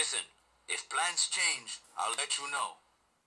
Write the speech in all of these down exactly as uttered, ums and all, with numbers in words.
Listen, if plans change, I'll let you know.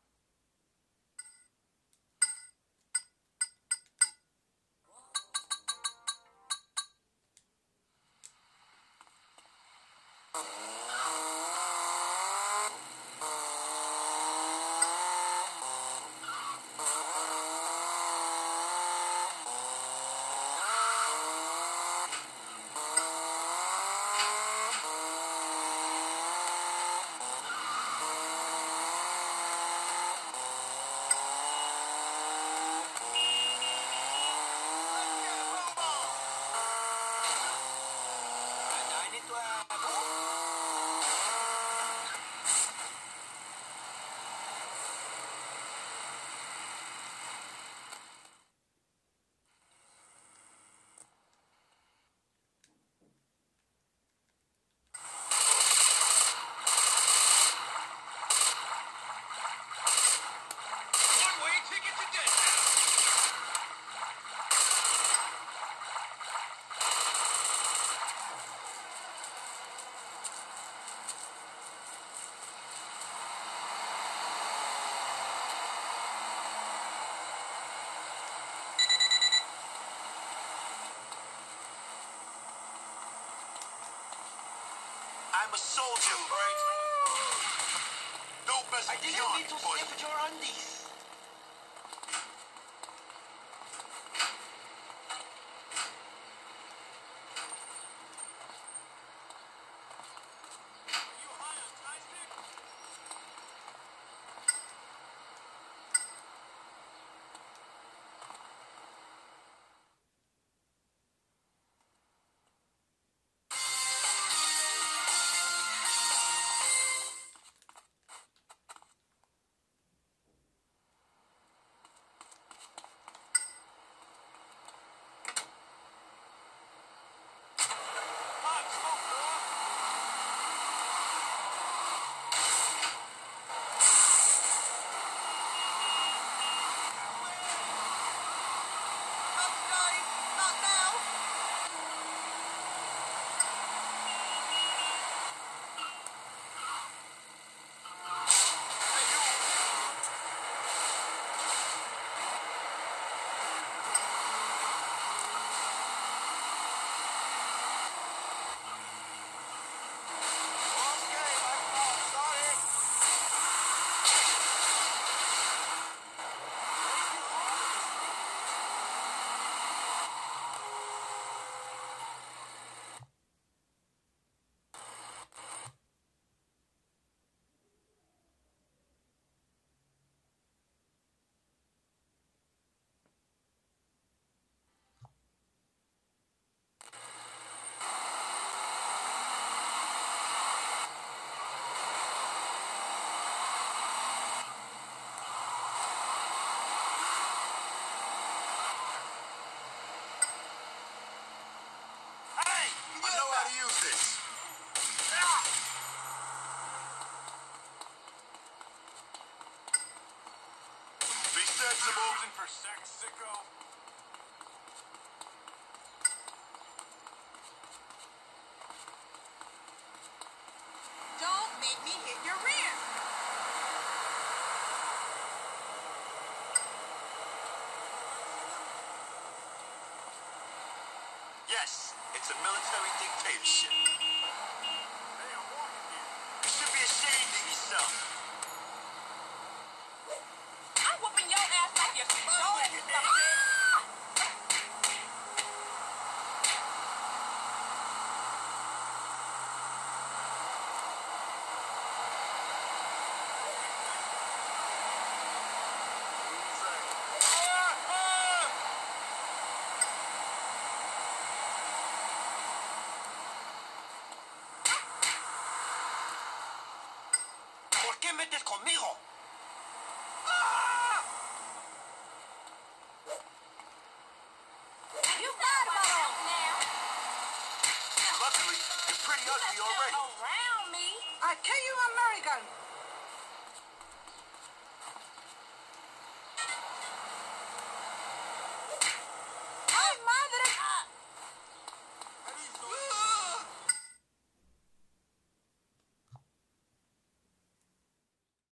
I'm a soldier, right? No best I didn't need to slip your undies. Posing for sex, sicko. Don't make me hit your rear. Yes, it's a military dictatorship. Hey, I'm walking here. You should be ashamed of yourself. I'm whooping your ass like you're stole something. ¿Por qué metes conmigo? You thought about it now. Luckily, you're pretty ugly already. Around me. I tell you, American,